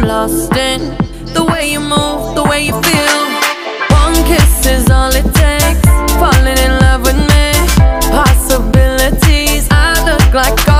I'm lost in the way you move, the way you feel. One kiss is all it takes, falling in love with me. Possibilities, I look like